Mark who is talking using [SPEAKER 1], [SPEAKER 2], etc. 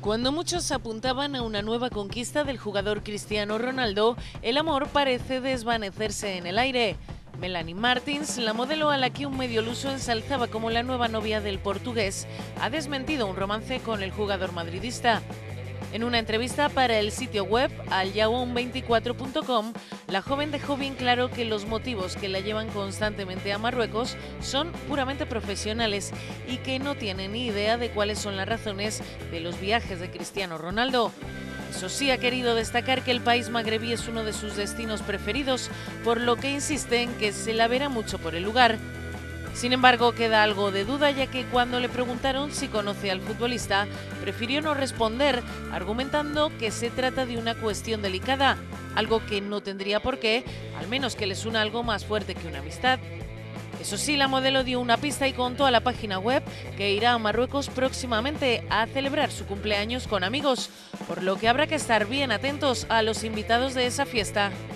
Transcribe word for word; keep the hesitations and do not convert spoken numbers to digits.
[SPEAKER 1] Cuando muchos apuntaban a una nueva conquista del jugador Cristiano Ronaldo, el amor parece desvanecerse en el aire. Melanie Martins, la modelo a la que un medio luso ensalzaba como la nueva novia del portugués, ha desmentido un romance con el jugador madridista. En una entrevista para el sitio web al yaun veinticuatro punto com, la joven dejó bien claro que los motivos que la llevan constantemente a Marruecos son puramente profesionales y que no tiene ni idea de cuáles son las razones de los viajes de Cristiano Ronaldo. Eso sí, ha querido destacar que el país magrebí es uno de sus destinos preferidos, por lo que insiste en que se la verá mucho por el lugar. Sin embargo, queda algo de duda, ya que cuando le preguntaron si conoce al futbolista, prefirió no responder, argumentando que se trata de una cuestión delicada, algo que no tendría por qué, al menos que les una algo más fuerte que una amistad. Eso sí, la modelo dio una pista y contó a la página web que irá a Marruecos próximamente a celebrar su cumpleaños con amigos, por lo que habrá que estar bien atentos a los invitados de esa fiesta.